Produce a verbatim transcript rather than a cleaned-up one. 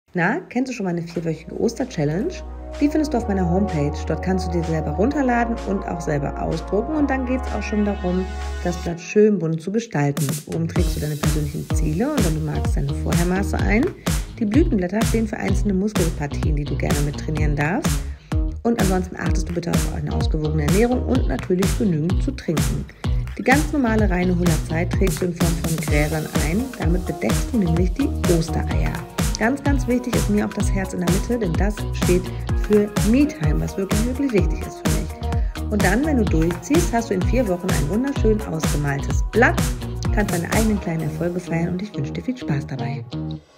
Na, kennst du schon meine vierwöchige Oster-Challenge? Die findest du auf meiner Homepage. Dort kannst du dir selber runterladen und auch selber ausdrucken. Und dann geht es auch schon darum, das Blatt schön bunt zu gestalten. Oben trägst du deine persönlichen Ziele und wenn du magst, deine Vorhermaße ein. Die Blütenblätter stehen für einzelne Muskelpartien, die du gerne mit trainieren darfst. Und ansonsten achtest du bitte auf eine ausgewogene Ernährung und natürlich genügend zu trinken. Die ganz normale reine Hullerzeit trägst du in Form von Gräsern ein. Damit bedeckst du nämlich die Ostereier. Ganz, ganz wichtig ist mir auch das Herz in der Mitte, denn das steht für Me-Time, was wirklich, wirklich wichtig ist für mich. Und dann, wenn du durchziehst, hast du in vier Wochen ein wunderschön ausgemaltes Blatt, kannst deine eigenen kleinen Erfolge feiern und ich wünsche dir viel Spaß dabei.